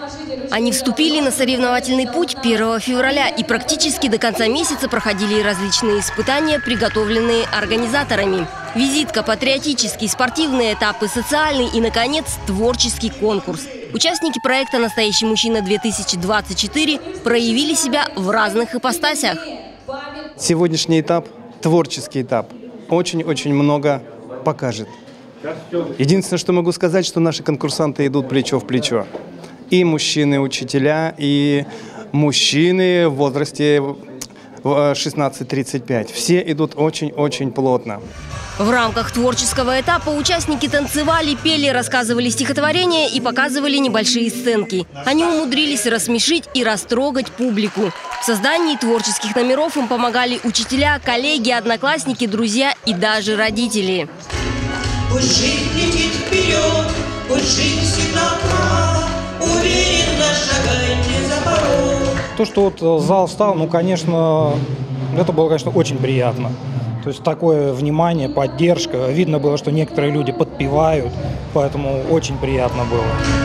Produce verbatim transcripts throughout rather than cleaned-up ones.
Они вступили на соревновательный путь первого февраля и практически до конца месяца проходили различные испытания, приготовленные организаторами. Визитка, патриотический, спортивные этапы, социальный и, наконец, творческий конкурс. Участники проекта «Настоящий мужчина-две тысячи двадцать четыре» проявили себя в разных ипостасях. Сегодняшний этап, творческий этап, очень-очень много покажет. Единственное, что могу сказать, что наши конкурсанты идут плечо в плечо. И мужчины, учителя, и мужчины в возрасте шестнадцать тридцать пять. Все идут очень-очень плотно. В рамках творческого этапа участники танцевали, пели, рассказывали стихотворения и показывали небольшие сценки. Они умудрились рассмешить и растрогать публику. В создании творческих номеров им помогали учителя, коллеги, одноклассники, друзья и даже родители. Пусть жизнь летит вперед, пусть жизнь всегда права, уверенно шагайте за порог. То, что вот зал встал, ну, конечно, это было, конечно, очень приятно. То есть такое внимание, поддержка. Видно было, что некоторые люди подпевают, поэтому очень приятно было.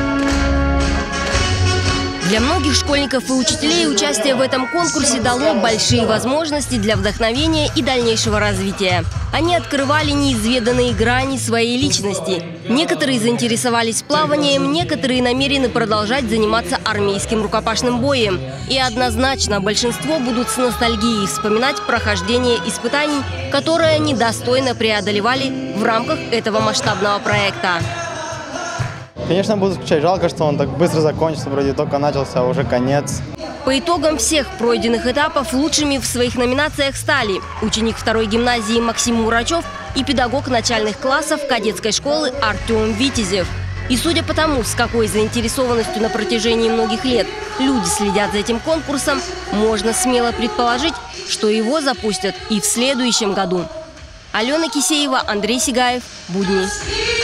Для многих школьников и учителей участие в этом конкурсе дало большие возможности для вдохновения и дальнейшего развития. Они открывали неизведанные грани своей личности. Некоторые заинтересовались плаванием, некоторые намерены продолжать заниматься армейским рукопашным боем. И однозначно большинство будут с ностальгией вспоминать прохождение испытаний, которые они достойно преодолевали в рамках этого масштабного проекта. Конечно, буду скучать. Жалко, что он так быстро закончился. Вроде только начался, а уже конец. По итогам всех пройденных этапов лучшими в своих номинациях стали ученик второй гимназии Максим Мурачев и педагог начальных классов кадетской школы Артем Витязев. И судя по тому, с какой заинтересованностью на протяжении многих лет люди следят за этим конкурсом, можно смело предположить, что его запустят и в следующем году. Алена Кисеева, Андрей Сигаев. Будни.